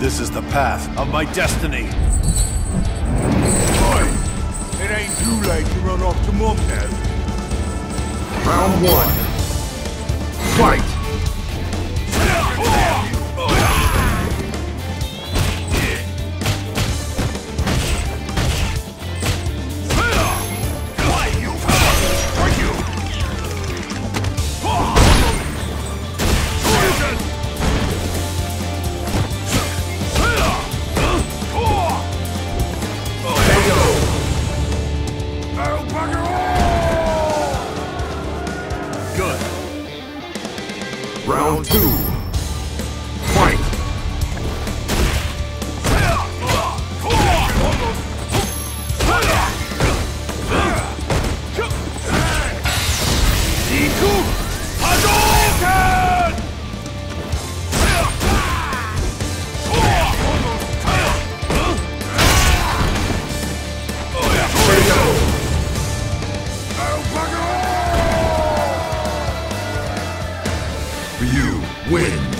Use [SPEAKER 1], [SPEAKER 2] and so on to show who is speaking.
[SPEAKER 1] This is the path of my destiny.
[SPEAKER 2] Boy, it ain't too late to run off to Mom now.
[SPEAKER 3] Round one. Fight! Round two. Fight! You win!